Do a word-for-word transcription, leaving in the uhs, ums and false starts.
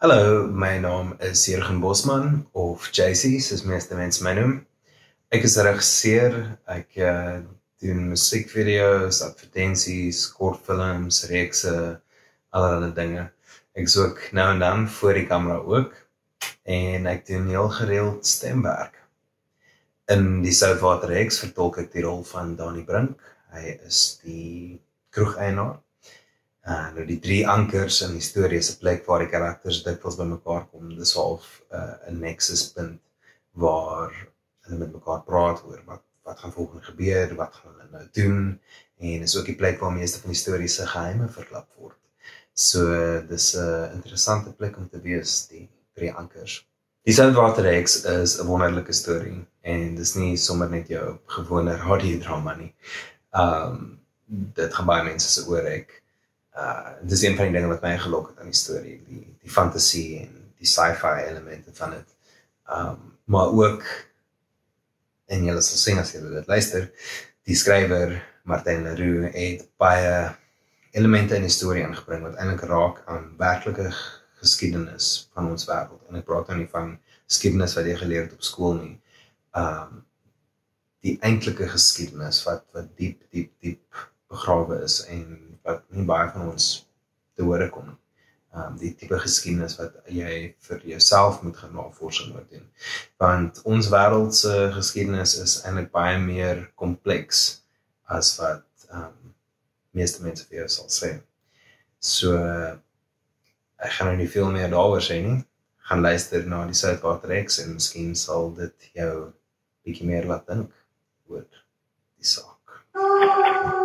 Hallo, my naam is Jurgen Bosman, of J C, soos meeste mense my noem. Ek is 'n regisseur, ek uh, doen musiekvideo's, advertensies, kortfilms, reekse, allerlei dinge. Ek is ook nou en dan voor die kamera ook, en ek doen heel gereeld stemwerk. In die Soutwaterheks vertolk ek die rol van BRINK. Hy is die kroeg-eienaar. Uh, nou die Drie Ankers in die storie is 'n plek waar die karakters dikwels by mekaar kom. Dis half 'n uh, nexuspunt waar hulle met mekaar praat oor wat, wat gaan volgende gebeur, wat gaan hulle nou doen, en is ook die plek waar meeste van die storie se geheime verklap word. So, dis 'n interessante plek om te wees, die Drie Ankers. Die Soutwaterheks is 'n wonderlike storie, en dis nie sommer net jou gewone radiodrama nie. Um, dit gaan baie mense se oor ek. Uh, dit is een van die dinge wat my gelok het aan die storie, die, die fantasie en die sci-fi elemente van het. Um, maar ook, en julle sal sien as julle dit luister, die skrywer Martin Leroux het baie elemente in die storie ingebring wat eintlik raak aan werklike geskiedenis van ons wêreld. En ek praat nou nie van geskiedenis wat jy geleer het op skool nie. Um, die eintlike geskiedenis wat, wat diep, diep, diep begrawe is en wat nie baie van ons te hore kom. Um, die tipe geskiedenis wat jy vir jouself moet gaan navorsing moet doen. Want ons wêreldse geskiedenis is eintlik baie meer kompleks as wat um, meeste mense vir jou sal sê. So, ek gaan nou nie veel meer daaroor sê nie. Gaan luister na die Soutwaterheks en miskien sal dit jou bietjie meer laat dink oor die saak.